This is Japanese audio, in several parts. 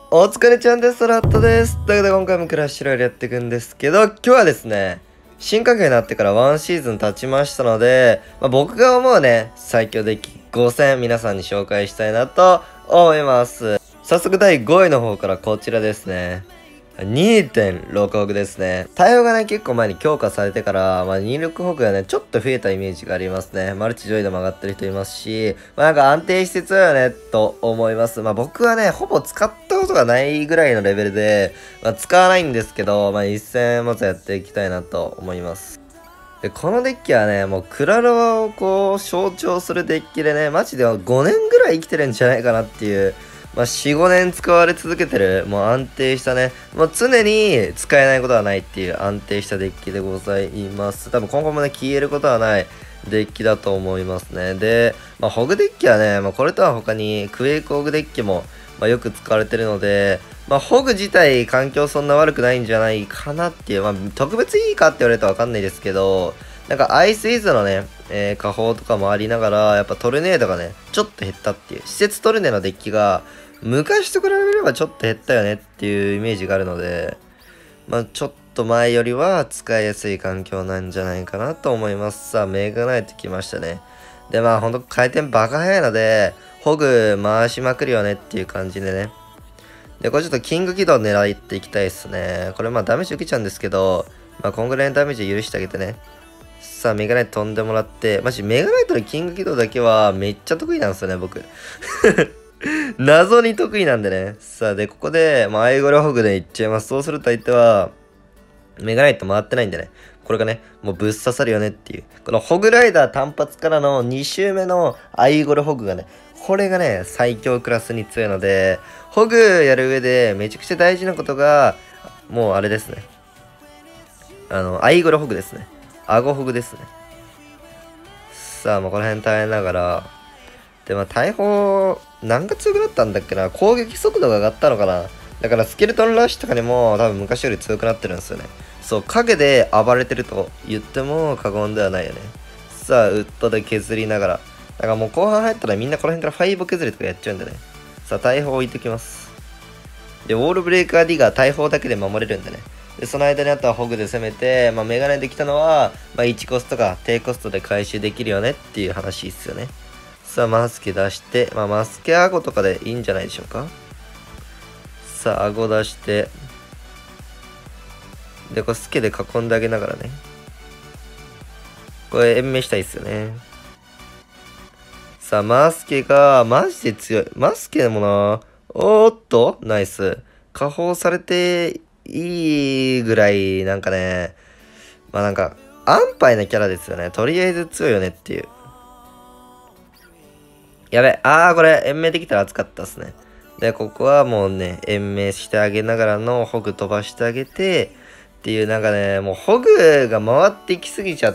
お疲れちゃんです。ラットです。ということで今回もクラッシュロイヤルやっていくんですけど、今日はですね、新環境になってから1シーズン経ちましたので、僕が思うね、最強デッキ5戦皆さんに紹介したいなと思います。早速第5位の方からこちらですね。2.6 億ですね。対応がね、結構前に強化されてから、2.6 億がね、ちょっと増えたイメージがありますね。マルチ上位でも上がってる人いますし、なんか安定して強いよね、と思います。僕はね、ほぼ使ったことがないぐらいのレベルで、使わないんですけど、一戦まずやっていきたいなと思います。で、このデッキはね、もうクラロワをこう、象徴するデッキでね、マジで5年ぐらい生きてるんじゃないかなっていう、4、5年使われ続けてる、もう安定したね、常に使えないことはないっていう安定したデッキでございます。多分今後もね、消えることはないデッキだと思いますね。で、ホグデッキはね、これとは他にクエイクホグデッキも、よく使われてるので、ホグ自体環境そんな悪くないんじゃないかなっていう、特別いいかって言われるとわかんないですけど、なんかアイスイズのね、下方とかもありながら、やっぱトルネードがね、ちょっと減ったっていう、施設トルネのデッキが、昔と比べればちょっと減ったよねっていうイメージがあるので、ちょっと前よりは使いやすい環境なんじゃないかなと思います。さあ、メガナイト来ましたね。で、ほんと回転バカ早いので、ホグ回しまくるよねっていう感じでね。で、これちょっとキング起動狙っていきたいっすね。これダメージ受けちゃうんですけど、こんぐらいのダメージ許してあげてね。さあ、メガナイト飛んでもらって、マジメガナイトのキング起動だけはめっちゃ得意なんですよね、僕。謎に得意なんでね。さあ、で、ここで、アイゴレホグでいっちゃいます。そうすると相手は、メガナイト回ってないんでね。これがね、もうぶっ刺さるよねっていう。このホグライダー単発からの2周目のアイゴレホグがね、これがね、最強クラスに強いので、ホグやる上でめちゃくちゃ大事なことが、もうあれですね。アイゴレホグですね。アゴホグですね。さあ、この辺耐えながら、で、大砲、何が強くなったんだっけな、攻撃速度が上がったのかな。だからスケルトンラッシュとかにも多分昔より強くなってるんですよね。そう、影で暴れてると言っても過言ではないよね。さあ、ウッドで削りながら。だからもう後半入ったらみんなこの辺からファイブ削りとかやっちゃうんでね。さあ、大砲置いてきます。で、ウォールブレイカー D が大砲だけで守れるんでね。で、その間にあとはホグで攻めて、メガネできたのは、1コストか低コストで回収できるよねっていう話っすよね。さあ、マスケ出して、マスケアゴとかでいいんじゃないでしょうか。さあ、アゴ出して、で、これスケで囲んであげながらね。これ延命したいっすよね。さあ、マスケが、マジで強い。マスケもな、おーっと、ナイス。加砲されていいぐらい、なんかね、なんか、安牌なキャラですよね。とりあえず強いよねっていう。やべ、これ、延命できたら熱かったっすね。で、ここはもうね、延命してあげながらのホグ飛ばしてあげて、っていうなんかね、もうホグが回ってきすぎちゃって、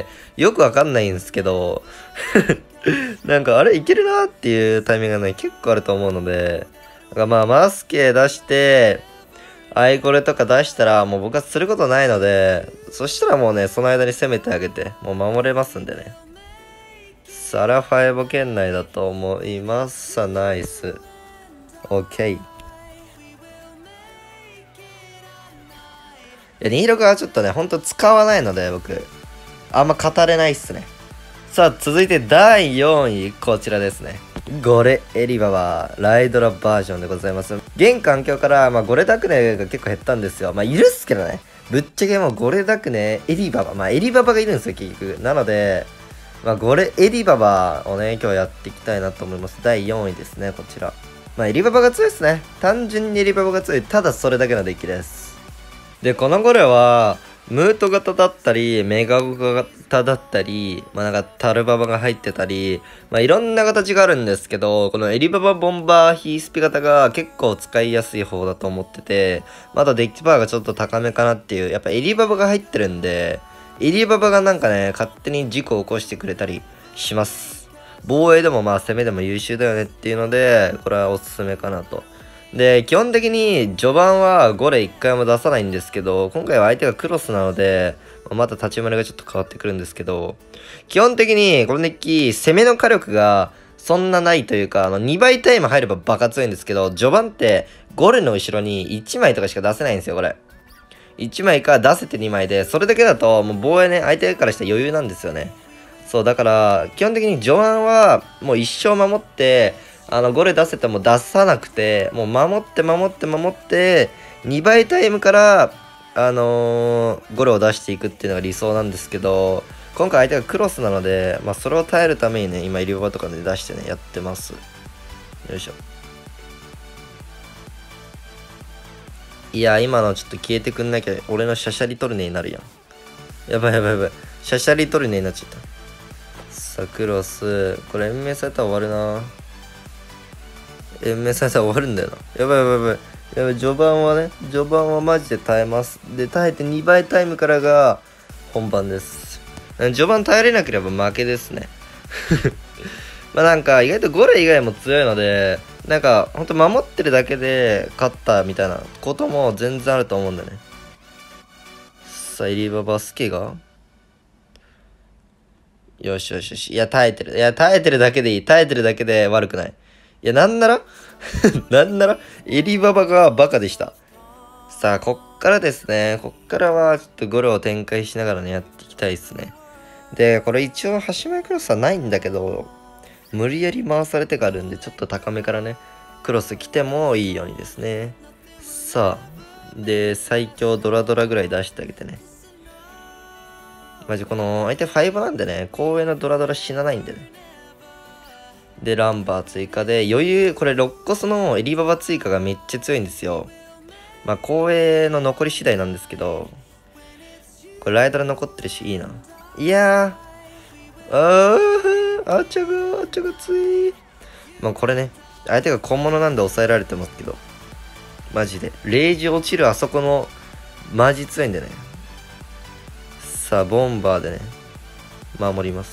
よくわかんないんですけど、なんかあれいけるなっていうタイミングがね、結構あると思うので、なんかマスケ出して、アイコレとか出したら、もう僕はすることないので、そしたらもうね、その間に攻めてあげて、もう守れますんでね。サラファイボ圏内だと思います。さあ、ナイス。オッケー。いや、26はちょっとね、ほんと使わないので、僕。あんま語れないっすね。さあ、続いて第4位、こちらですね。ゴレエリババライドラバージョンでございます。現環境から、ゴレダクネが結構減ったんですよ。いるっすけどね。ぶっちゃけもうゴレダクネ、エリババ。エリババがいるんですよ、結局。なので、ゴレエリババをね、今日やっていきたいなと思います。第4位ですね、こちら。エリババが強いですね。単純にエリババが強い。ただそれだけのデッキです。で、このゴレは、ムート型だったり、メガゴ型だったり、なんかタルババが入ってたり、いろんな形があるんですけど、このエリババボンバーヒースピ型が結構使いやすい方だと思ってて、まだデッキパワーがちょっと高めかなっていう、やっぱエリババが入ってるんで、エリババがなんかね、勝手に事故を起こしてくれたりします。防衛でも攻めでも優秀だよねっていうので、これはおすすめかなと。で、基本的に序盤はゴレ1回も出さないんですけど、今回は相手がクロスなので、また立ち回りがちょっと変わってくるんですけど、基本的にこのデッキ、攻めの火力がそんなないというか、2倍タイム入ればバカ強いんですけど、序盤ってゴレの後ろに1枚とかしか出せないんですよ、これ。1枚か出せて2枚で、それだけだともう防衛ね、相手からしたら余裕なんですよね。そう、だから、基本的に序盤はもう一生守って、ゴレ出せても出さなくて、もう守って、2倍タイムから、ゴレを出していくっていうのが理想なんですけど、今回相手がクロスなので、まあ、それを耐えるためにね、今、イリオバとかで出してね、やってます。よいしょ。いや、今のちょっと消えてくんなきゃ、俺のシャシャリトルネになるやん。やばい。シャシャリトルネになっちゃった。さあ、クロス。これ、延命されたら終わるな。延命されたら終わるんだよな。やばい。序盤はマジで耐えます。で、耐えて2倍タイムからが本番です。序盤耐えれなければ負けですね。まあなんか、意外とゴレ以外も強いので、なんか、ほんと守ってるだけで勝ったみたいなことも全然あると思うんだよね。さあ、イリババスケがよし。いや、耐えてるだけでいい。耐えてるだけで悪くない。いや、なんならエリババがバカでした。さあ、こっからですね。こっからは、ちょっとゴロを展開しながらね、やっていきたいですね。で、これ一応、端前クロスはないんだけど、無理やり回されてがあるんで、ちょっと高めからね、クロス来てもいいようにですね。さあ、で、最強ドラドラぐらい出してあげてね。マジこの、相手5なんでね、後衛のドラドラ死なないんでね。で、ランバー追加で、余裕、これ6コスのエリババ追加がめっちゃ強いんですよ。まあ、後衛の残り次第なんですけど、これライドラ残ってるし、いいな。いやー、あっちゃがつい。まあ、これね、相手が小物なんで抑えられてますけど、マジで。レイジ落ちるあそこの、マジ強いんでね。さあ、ボンバーでね、守ります。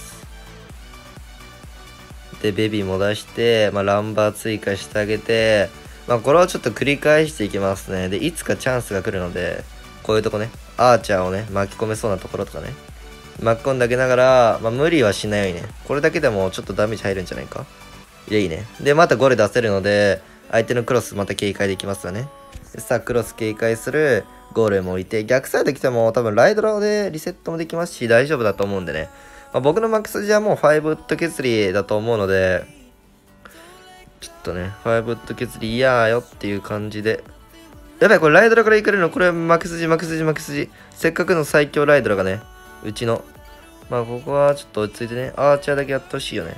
で、ベビーも出して、まあ、ランバー追加してあげて、まあ、これをちょっと繰り返していきますね。で、いつかチャンスが来るので、こういうとこね、アーチャーをね、巻き込めそうなところとかね、巻き込んであげながら、まあ、無理はしないようにね、これだけでもちょっとダメージ入るんじゃないか。いいね。で、またゴレ出せるので、相手のクロスまた警戒できますよね。さあ、クロス警戒する、ゴールも置いて、逆サイド来ても多分ライドラでリセットもできますし、大丈夫だと思うんでね。まあ、僕のマックスじゃもう5ウッド削りだと思うので、ちょっとね、5ウッド削り嫌よっていう感じで。やばい、これライドラから行かれるの、これマックスじ。せっかくの最強ライドラがね、うちの。まあ、ここはちょっと落ち着いてね、アーチャーだけやってほしいよね。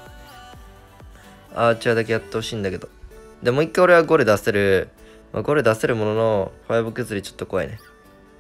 アーチャーだけやってほしいんだけど。で、もう一回俺はゴレ出せる。まあ、ゴレ出せるものの、5削りちょっと怖いね。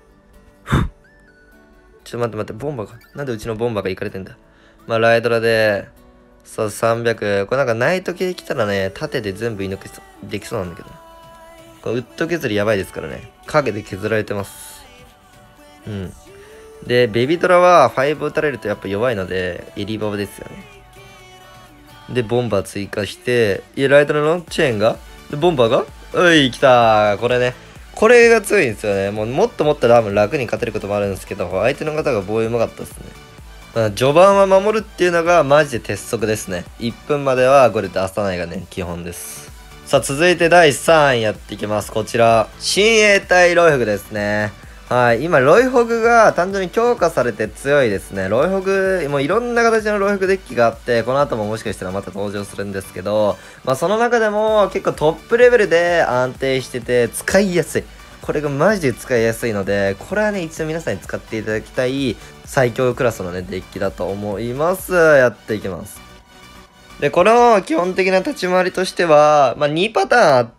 ちょっと待って、ボンバーが。なんでうちのボンバーが行かれてんだ。まあ、ライドラで、そう、300。これなんかナイト系来たらね、縦で全部射抜きできそうなんだけど。これウッド削りやばいですからね。影で削られてます。うん。で、ベビドラは5打たれるとやっぱ弱いので、エリババですよね。で、ボンバー追加して、いや、ライドラのチェーンがで、ボンバーが来たー。これね。これが強いんですよね。もっと多分楽に勝てることもあるんですけど、相手の方が防衛うまかったですね。まあ、序盤は守るっていうのがマジで鉄則ですね。1分まではゴレ出さないがね、基本です。さあ、続いて第3位やっていきます。こちら、親衛隊ロイホグですね。はい。今、ロイホグが単純に強化されて強いですね。ロイホグ、もういろんな形のロイホグデッキがあって、この後ももしかしたらまた登場するんですけど、まあその中でも結構トップレベルで安定してて使いやすい。これがマジで使いやすいので、これはね、一度皆さんに使っていただきたい最強クラスのね、デッキだと思います。やっていきます。で、この基本的な立ち回りとしては、まあ2パターンあって、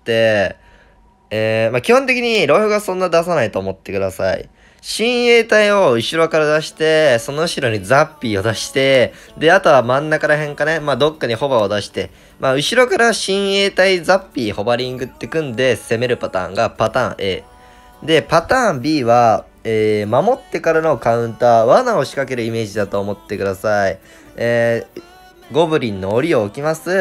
まあ、基本的にロイホグはそんな出さないと思ってください。親衛隊を後ろから出して、その後ろにザッピーを出して、で、あとは真ん中ら辺かね、まあ、どっかにホバーを出して、まあ、後ろから親衛隊ザッピーホバリングって組んで攻めるパターンがパターン A。で、パターン B は、守ってからのカウンター、罠を仕掛けるイメージだと思ってください。ゴブリンの檻を置きます。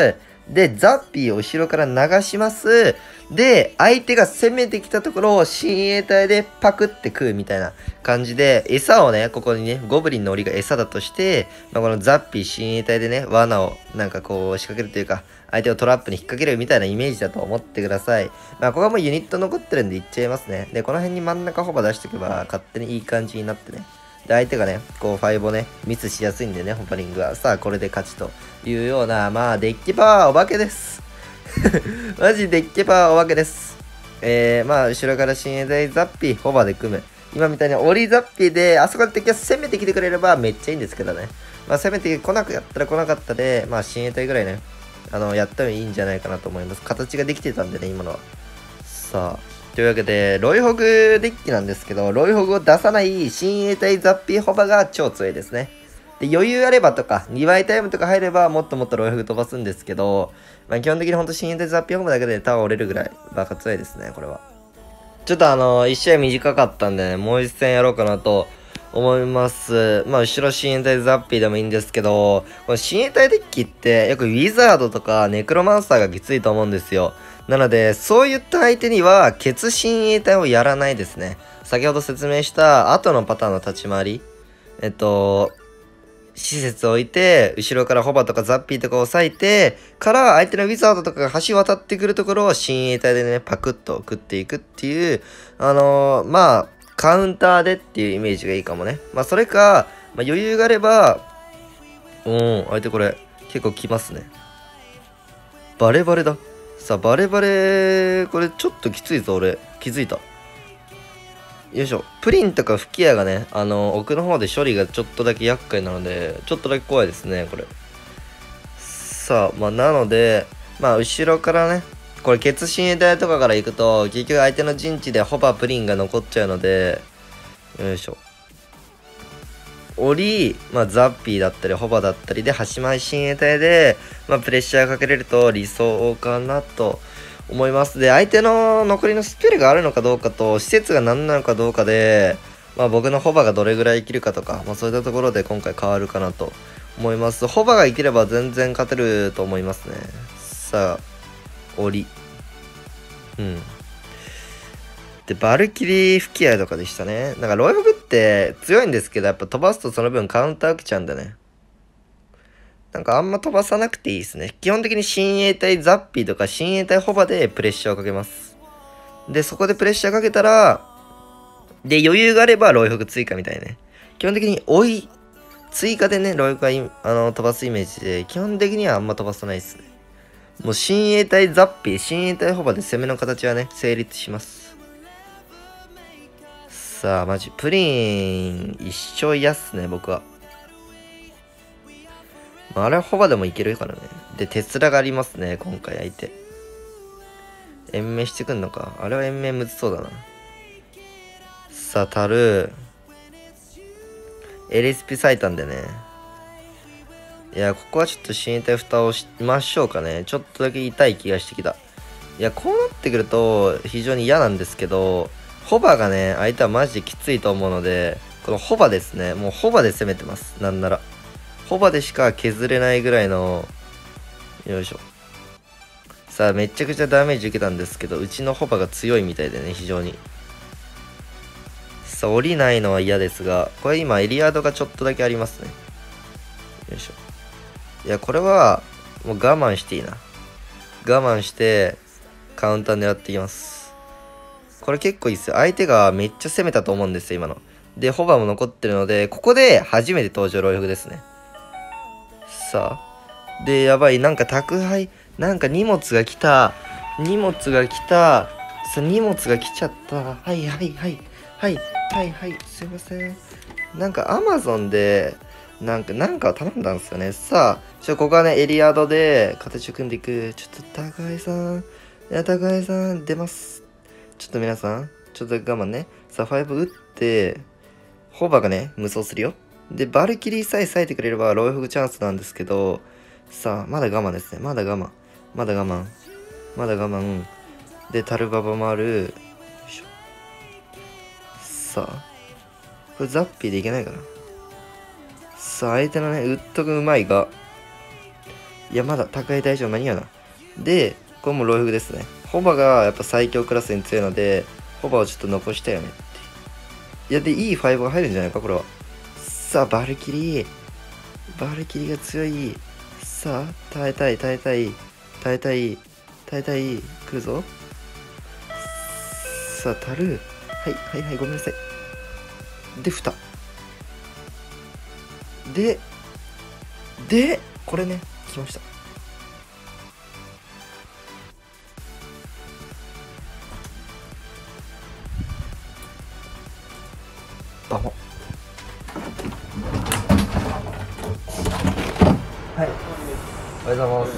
で、ザッピーを後ろから流します。で、相手が攻めてきたところを親衛隊でパクって食うみたいな感じで、餌をね、ここにね、ゴブリンの檻が餌だとして、まあ、このザッピー親衛隊でね、罠をなんかこう仕掛けるというか、相手をトラップに引っ掛けるみたいなイメージだと思ってください。まあ、ここはもうユニット残ってるんでいっちゃいますね。で、この辺に真ん中ホバ出しておけば、勝手にいい感じになってね。で、相手がね、こう、5をね、ミスしやすいんでね、ホバリングは。さあ、これで勝ちというような、まあ、デッキパワーお化けです。マジデッキパワーお化けです。まあ、後ろから親衛隊ザッピー、ホバで組む。今みたいにオリザッピーで、あそこで敵が攻めてきてくれればめっちゃいいんですけどね。まあ、攻めてこなくやったら来なかったで、まあ、親衛隊ぐらいね、やってもいいんじゃないかなと思います。形ができてたんでね、今のは。さあ、というわけで、ロイホグデッキなんですけど、ロイホグを出さない親衛隊ザッピーホバが超強いですね。で、余裕あればとか、2倍タイムとか入れば、もっともっとロイフグ飛ばすんですけど、まあ、基本的にほんと親衛隊ザッピーホバだけでタワー折れるぐらい、バカ強いですね、これは。ちょっと1試合短かったんでね、もう一戦やろうかなと思います。まあ、後ろ親衛隊ザッピーでもいいんですけど、この親衛隊デッキって、よくウィザードとかネクロマンサーがきついと思うんですよ。なので、そういった相手には、ケツ親衛隊をやらないですね。先ほど説明した後のパターンの立ち回り。施設を置いて、後ろからホバとかザッピーとかを押さえて、から相手のウィザードとかが橋渡ってくるところを親衛隊でね、パクッと食っていくっていう、まあ、カウンターでっていうイメージがいいかもね。まあ、それか、まあ、余裕があれば、相手これ、結構来ますね。バレバレだ。さあ、バレバレ、これちょっときついぞ、俺。気づいた。よいしょ。プリンとか吹き矢がね、奥の方で処理がちょっとだけ厄介なので、ちょっとだけ怖いですね、これ。さあ、まあ、なので、まあ、後ろからね、これ、ケツ親衛隊とかから行くと、結局相手の陣地でホバプリンが残っちゃうので、よいしょ。まあ、ザッピーだったり、ホバだったりで、端前親衛隊で、まあ、プレッシャーかけれると理想かなと思います。で、相手の残りのスペルがあるのかどうかと、施設が何なのかどうかで、まあ、僕のホバがどれぐらい生きるかとか、まあ、そういったところで今回変わるかなと思います。ホバが生きれば全然勝てると思いますね。さあ、うん。で、バルキリー吹き矢とかでしたね。なんかロイフグって強いんですけど、やっぱ飛ばすとその分カウンター受けちゃうんだね。なんかあんま飛ばさなくていいですね。基本的に親衛隊ザッピーとか親衛隊ホバでプレッシャーをかけます。で、そこでプレッシャーかけたら、で、余裕があればロイフグ追加みたいね。基本的に追加でね、ロイフグが飛ばすイメージで、基本的にはあんま飛ばさないですね。もう親衛隊ザッピー、親衛隊ホバで攻めの形はね、成立します。さあ、マジ、プリン、一生嫌っすね、僕は。まあ、あれはホバでもいけるからね。で、テスラがありますね、今回相手。延命してくんのか。あれは延命むずそうだな。さあ、タルエリスピ咲いたんでね。いや、ここはちょっと親衛隊蓋をしましょうかね。ちょっとだけ痛い気がしてきた。いや、こうなってくると非常に嫌なんですけど、ホバがね、相手はマジできついと思うので、このホバですね。もうホバで攻めてます。なんなら。ホバでしか削れないぐらいの、よいしょ。さあ、めちゃくちゃダメージ受けたんですけど、うちのホバが強いみたいでね、非常に。さあ、降りないのは嫌ですが、これ今エリアードがちょっとだけありますね。よいしょ。いや、これは、もう我慢していいな。我慢して、カウンター狙っていきます。これ結構いいっすよ。相手がめっちゃ攻めたと思うんですよ、今の。で、ホバも残ってるので、ここで初めて登場ロイフグですね。さあ。で、やばい。なんか宅配、なんか荷物が来た。荷物が来た。荷物が来ちゃった。はいはいはい。はいはいはい。すいません。なんか Amazon で、なんかを頼んだんですよね。さあ、ここはね、エリアードで形を組んでいく。ちょっと高井さん。いや、高井さん、出ます。ちょっと皆さん、ちょっと我慢ね。さあ、5打って、ホバがね、無双するよ。で、バルキリーさえ咲いてくれれば、ロイフグチャンスなんですけど、さあ、まだ我慢ですね。まだ我慢。まだ我慢。まだ我慢。で、タルババもある。よいしょ。さあ、これザッピーでいけないかな。さあ、相手のね、ウッドがうまいが、いや、まだ高い大丈夫間に合うな。 で、これもロイフグですね。ホバがやっぱ最強クラスに強いので、ホバをちょっと残したよねって。いや、で、いい5が入るんじゃないか、これは。さあ、バルキリー。バルキリーが強い。さあ、耐えたい、耐えたい、耐えたい、耐えたい。来るぞ。さあ、タル。はい、はい、はい、ごめんなさい。で、蓋。で、これね、来ました。バモ。はい。おはようございます。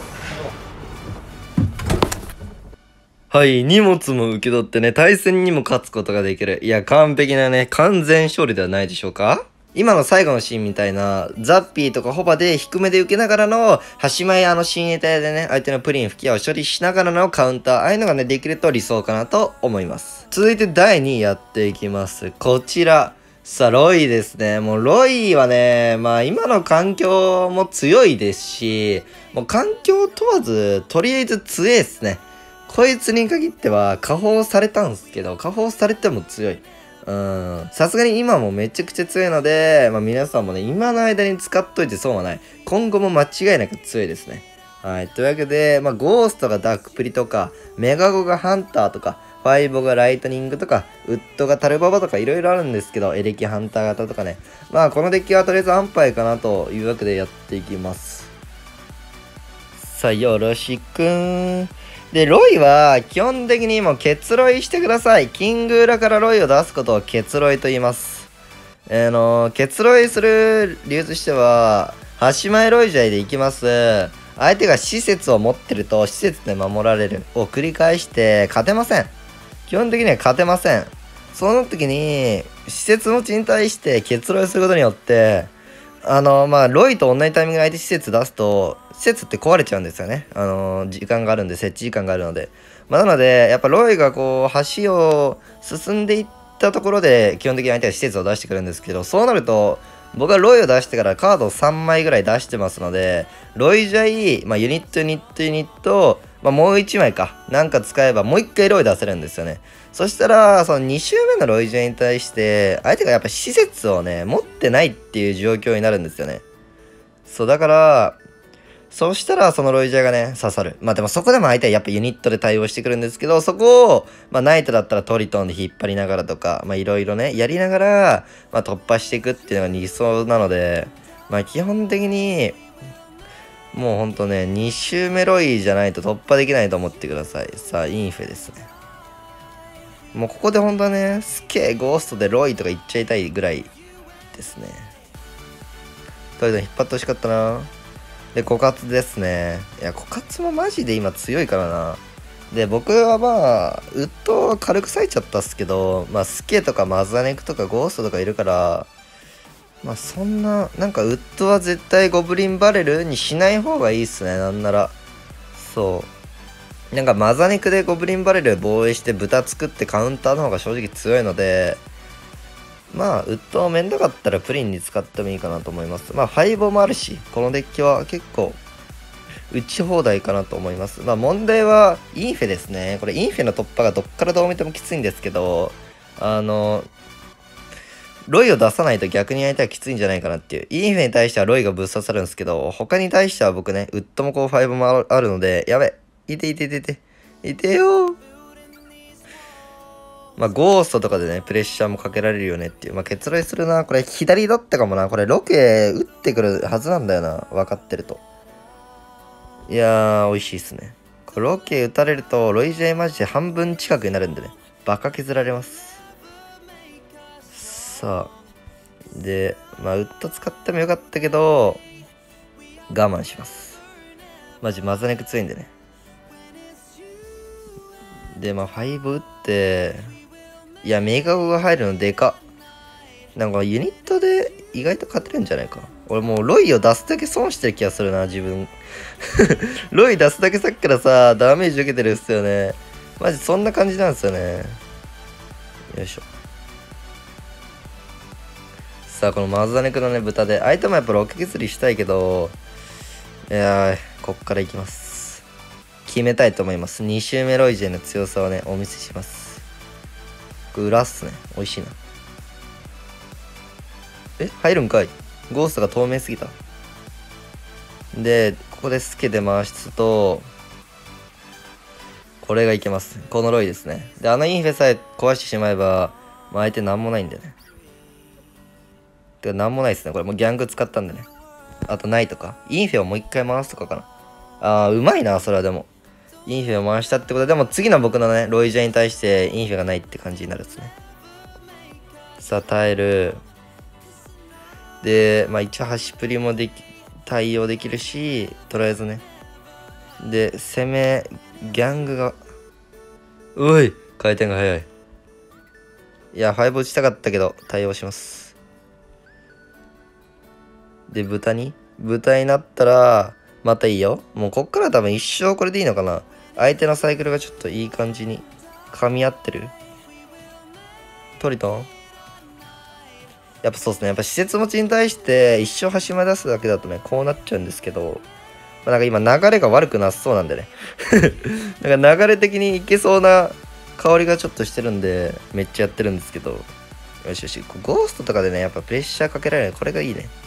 はい、荷物も受け取ってね、対戦にも勝つことができる。いや、完璧なね、完全勝利ではないでしょうか。今の最後のシーンみたいな、ザッピーとかホバで低めで受けながらの、端前親衛隊でね、相手のプリン吹き矢を処理しながらのカウンター、ああいうのがね、できると理想かなと思います。続いて第2位やっていきます。こちら。さあ、ロイですね。もうロイはね、まあ今の環境も強いですし、もう環境問わず、とりあえず強いですね。こいつに限っては、加砲されたんすけど、加砲されても強い。さすがに今もめちゃくちゃ強いので、まあ皆さんもね、今の間に使っといて損はない。今後も間違いなく強いですね。はい。というわけで、まあゴーストがダークプリとか、メガゴがハンターとか、ファイボがライトニングとか、ウッドがタルババとかいろいろあるんですけど、エレキハンター型とかね。まあこのデッキはとりあえず安牌かなというわけでやっていきます。さあ、よろしくーん。で、ロイは基本的にもう結ロイしてください。キング裏からロイを出すことを結ロイと言います。結ロイする理由としては、端前ロイジャイでいきます。相手が施設を持ってると施設で守られるを繰り返して勝てません。基本的には勝てません。その時に、施設持ちに対して結ロイすることによって、まあ、ロイと同じタイミングで相手施設出すと、施設って壊れちゃうんですよね。時間があるんで、設置時間があるので。まあ、なので、やっぱロイがこう、橋を進んでいったところで、基本的に相手は施設を出してくるんですけど、そうなると、僕はロイを出してからカードを3枚ぐらい出してますので、ロイジャイ、まあ、ユニット、ユニット、ユニット、まあ、もう1枚か。なんか使えばもう1回ロイ出せるんですよね。そしたら、その2周目のロイジャイに対して、相手がやっぱ施設をね、持ってないっていう状況になるんですよね。そう、だから、そうしたらそのロイジャーがね、刺さる。まあでもそこでも相手はやっぱユニットで対応してくるんですけど、そこを、まあナイトだったらトリトンで引っ張りながらとか、まあいろいろね、やりながら、まあ突破していくっていうのが理想なので、まあ基本的に、もうほんとね、2周目ロイじゃないと突破できないと思ってください。さあ、インフェですね。もうここでほんとはね、すっげえゴーストでロイとか言っちゃいたいぐらいですね。とりあえず引っ張ってほしかったな。で、枯渇ですね。いや、枯渇もマジで今強いからな。で、僕はまあ、ウッド軽く割いちゃったっすけど、まあ、スケとかマザネクとかゴーストとかいるから、まあ、そんな、なんかウッドは絶対ゴブリンバレルにしない方がいいっすね、なんなら。そう。なんかマザネクでゴブリンバレル防衛して豚作ってカウンターの方が正直強いので、まあ、ウッドをめんどかったらプリンに使ってもいいかなと思います。まあ、ファイボもあるし、このデッキは結構、打ち放題かなと思います。まあ、問題は、インフェですね。これ、インフェの突破がどっからどう見てもきついんですけど、ロイを出さないと逆に相手はきついんじゃないかなっていう。インフェに対してはロイがぶっ刺さるんですけど、他に対しては僕ね、ウッドもこう、ファイブもあるので、やべ、いていていていて、いてよー。まあ、ゴーストとかでね、プレッシャーもかけられるよねっていう。まあ、結論するな。これ、左だったかもな。これ、ロケ打ってくるはずなんだよな。分かってると。いやー、美味しいっすね。これロケ打たれると、ロイジェイマジで半分近くになるんでね。バカ削られます。さあ。で、まあ、ウッド使ってもよかったけど、我慢します。マジ、マザネク強いんでね。で、まあ、5打って、いや、メガゴが入るのでかっ。なんかユニットで意外と勝てるんじゃないか。俺もうロイを出すだけ損してる気がするな、自分。ロイ出すだけさっきからさ、ダメージ受けてるっすよね。マジそんな感じなんですよね。よいしょ。さあ、このマズダネクのね、豚で。相手もやっぱロケ削りしたいけど、いやー、こっから行きます。 決めたいと思います。2周目ロイジェの強さをね、お見せします。これ裏っすね。美味しいな。入るんかい。ゴーストが透明すぎた。で、ここでスケで回すと、これがいけます。このロイですね。で、インフェさえ壊してしまえば、まあ、相手なんもないんだよね。てか、なんもないですね。これもうギャング使ったんでね。あとないとか。インフェをもう一回回すとかかな。うまいな、それはでも。インフェを回したってことで、でも次の僕のね、ロイジャに対してインフェがないって感じになるんですね。さあ、耐える。で、まあ一応端プリも対応できるし、とりあえずね。で、攻め、ギャングが、おい回転が早い。いや、5打ちたかったけど、対応します。で、豚になったら、またいいよ。もうこっから多分一生これでいいのかな。相手のサイクルがちょっといい感じに噛み合ってる。トリトンやっぱそうですね。やっぱ施設持ちに対して一生端前出すだけだとね、こうなっちゃうんですけど、まあ、なんか今流れが悪くなさそうなんでね。なんか流れ的にいけそうな香りがちょっとしてるんで、めっちゃやってるんですけど、よしよし、ゴーストとかでね、やっぱプレッシャーかけられる。これがいいね。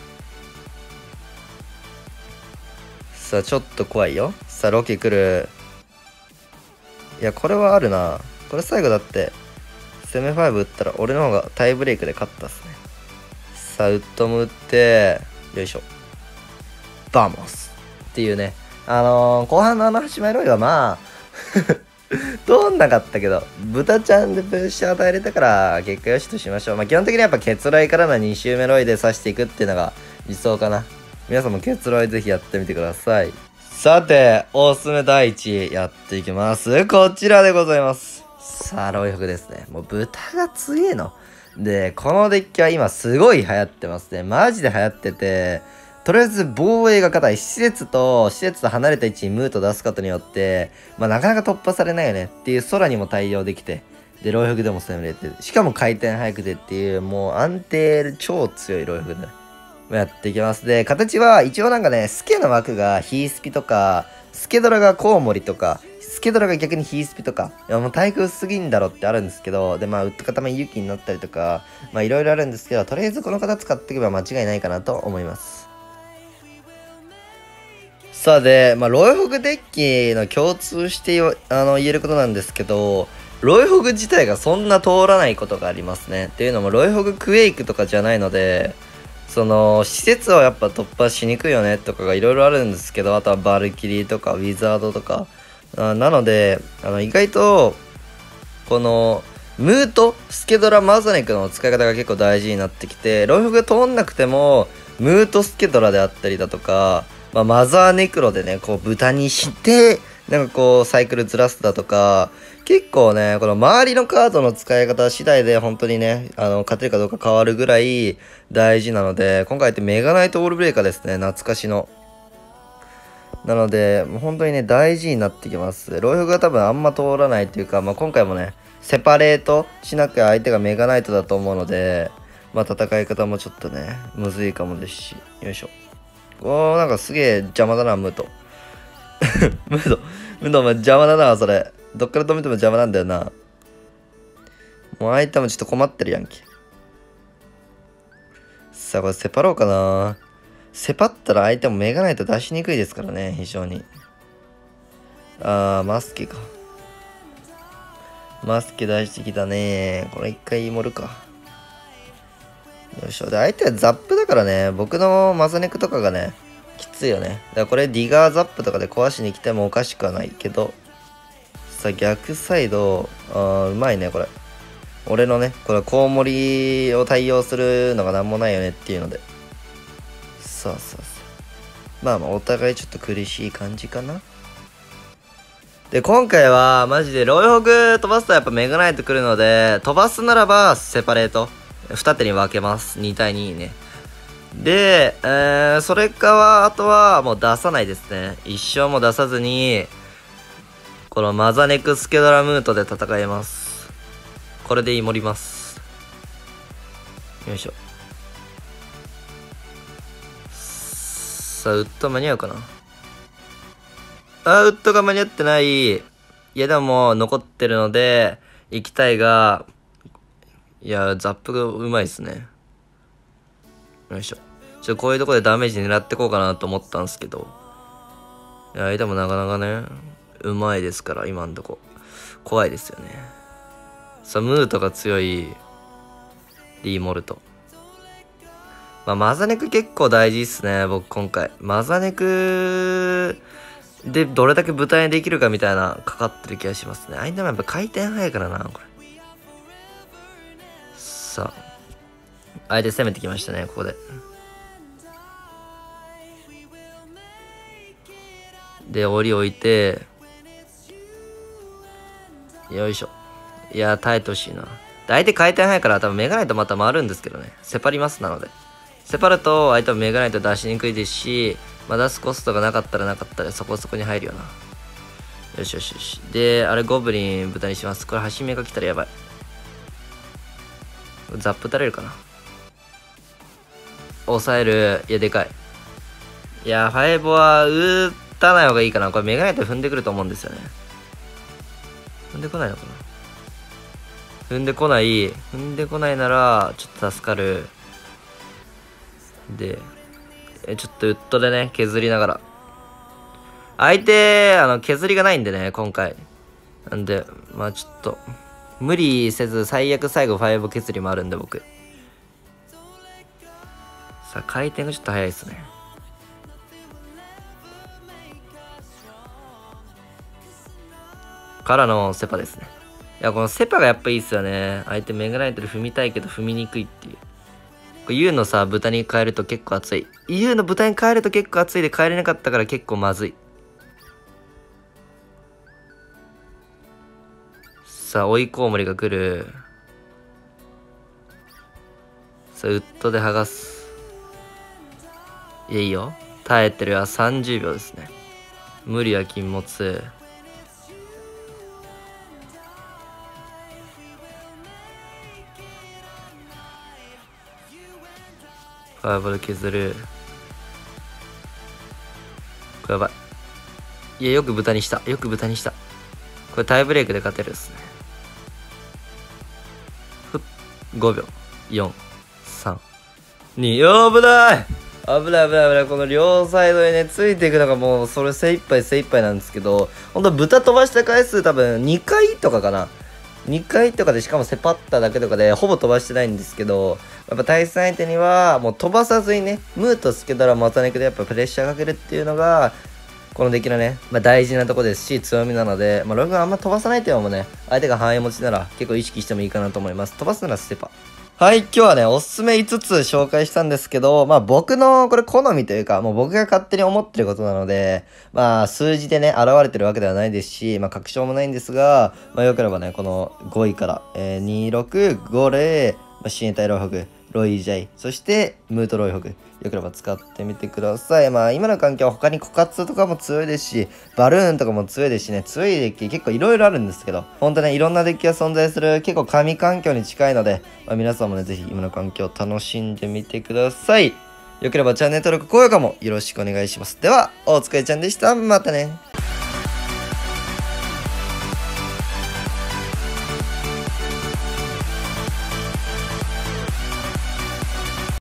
さあ、ちょっと怖いよ。さあ、ロキ来る。いや、これはあるな。これ最後だって、攻め5打ったら俺の方がタイブレイクで勝ったっすね。さあ、ウッドも打って、よいしょ。バーモスっていうね。後半の端前ロイはまあ、通んなかったけど、豚ちゃんでプレッシャー与えれたから、結果よしとしましょう。まあ、基本的にやっぱケツライからの2周目ロイで刺していくっていうのが理想かな。皆さんもケツライぜひやってみてください。さて、おすすめ第1位やっていきます。こちらでございます。さあ、ロイフグですね。もう豚が強えの。で、このデッキは今すごい流行ってますね。マジで流行ってて、とりあえず防衛が硬い。施設と離れた位置にムート出すことによって、まあなかなか突破されないよねっていう空にも対応できて、で、ロイフグでも攻めれて、しかも回転速くてっていう、もう安定超強いロイフグで、やっていきます。で、形は一応なんかね、スケの枠がヒースピとか、スケドラがコウモリとか、スケドラが逆にヒースピとか、いやもう対空すぎんだろってあるんですけど、で、まあ、ウッド固めユキになったりとか、まあいろいろあるんですけど、とりあえずこの方使っていけば間違いないかなと思います。さあで、まあ、ロイホグデッキの共通して言えることなんですけど、ロイホグ自体がそんな通らないことがありますね。っていうのも、ロイホグクエイクとかじゃないので、その、施設をやっぱ突破しにくいよねとかがいろいろあるんですけど、あとはバルキリーとかウィザードとか。なので、意外と、この、ムート、スケドラ、マザネクの使い方が結構大事になってきて、ロイホグが通んなくても、ムートスケドラであったりだとか、まあ、マザーネクロでね、こう豚にして、なんかこうサイクルずらすだとか、結構ね、この周りのカードの使い方次第で本当にね、勝てるかどうか変わるぐらい大事なので、今回ってメガナイトオールブレイカーですね、懐かしの。なので、もう本当にね、大事になってきます。ロイフが多分あんま通らないというか、まあ、今回もね、セパレートしなきゃ相手がメガナイトだと思うので、まあ、戦い方もちょっとね、むずいかもですし、よいしょ。おー、なんかすげえ邪魔だな、ムート。ムート、お前邪魔だな、それ。どっから止めても邪魔なんだよな。もう相手もちょっと困ってるやんけ。さあ、これセパろうかな。セパったら相手もメガないと出しにくいですからね、非常に。マスケか。マスケ出してきたね。これ一回盛るか。よいしょ。で、相手はザップだからね、僕のマザネクとかがね、きついよね。だからこれディガーザップとかで壊しに来てもおかしくはないけど、さあ逆サイド、うまいね、これ。俺のね、これコウモリを対応するのがなんもないよねっていうので。さあさあさあ。まあまあ、お互いちょっと苦しい感じかな。で、今回はマジでロイホグ飛ばすとやっぱメガナイト来るので、飛ばすならばセパレート。二手に分けます。2対2ね。で、それかは、あとはもう出さないですね。一生も出さずに、このマザネクスケドラムートで戦います。これで盛ります。よいしょ。さあ、ウッド間に合うかな。 ウッドが間に合ってない。いや、でももう残ってるので、行きたいが、いや、ザップがうまいっすね。よいしょ。こういうとこでダメージ狙ってこうかなと思ったんですけど。いや、でもなかなかね、うまいですから、今んとこ。怖いですよね。さあ、ムートが強い、リーモルト。まあ、マザネク結構大事っすね、僕今回。マザネクでどれだけ舞台にできるかみたいな、かかってる気がしますね。相手もやっぱ回転早いからな、これ。さあ、相手攻めてきましたね、ここで。で、檻置いて、よいしょ。いや、耐えてほしいな。相手回転早いから多分メガナイトまた回るんですけどね。セパりますなので。セパると相手はメガナイト出しにくいですし、まあ、出すコストがなかったらそこそこに入るよな。よしよしよし。で、あれゴブリン豚にします。これ端目が来たらやばい。ザップ打たれるかな。抑える。いや、でかい。いや、ファイボは打たない方がいいかな。これメガナイト踏んでくると思うんですよね。踏んでこないのかな。踏んでこないなら、ちょっと助かる。で、ちょっとウッドでね、削りながら。相手、削りがないんでね、今回。なんで、まあちょっと、無理せず、最悪最後5削りもあるんで、僕。さあ、回転がちょっと早いですね。からのセパですね。いや、このセパがやっぱいいっすよね。相手メガナイトで踏みたいけど踏みにくいっていう。これ U のさ、豚に変えると結構熱い。U の豚に変えると結構熱いで変えれなかったから結構まずい。さあ、追いコウモリが来る。さあ、ウッドで剥がす。いや、いいよ。耐えてるは30秒ですね。無理は禁物。ファイボール削る。これやばい。いや、よく豚にした。これタイブレイクで勝てるっすね。5秒。4、3、2、危ない危ない。この両サイドにね、ついていくのがもう、それ精一杯なんですけど、ほんと豚飛ばした回数多分2回とかかな。2回とかでしかもセパっただけとかでほぼ飛ばしてないんですけど、やっぱ対戦相手にはもう飛ばさずにね、ムーとスケドラマタネクでやっぱプレッシャーかけるっていうのが、このデッキのね、大事なとこですし、強みなので、ログあんま飛ばさないっていうのもね、相手が範囲持ちなら結構意識してもいいかなと思います。飛ばすならステパ。はい、今日はね、おすすめ5つ紹介したんですけど、僕のこれ好みというか、もう僕が勝手に思ってることなので、数字でね、現れてるわけではないですし、確証もないんですが、よければね、この5位から、26、5レイ、親衛隊ロイホグ、ロイジャイ、そしてムートロイホグ、よければ使ってみてください。今の環境は他に枯渇とかも強いですし、バルーンとかも強いですしね、強いデッキ結構いろいろあるんですけど、ほんとね、いろんなデッキが存在する結構神環境に近いので、皆さんもね、ぜひ今の環境を楽しんでみてください。よければチャンネル登録、高評価もよろしくお願いします。では、お疲れちゃんでした。またね。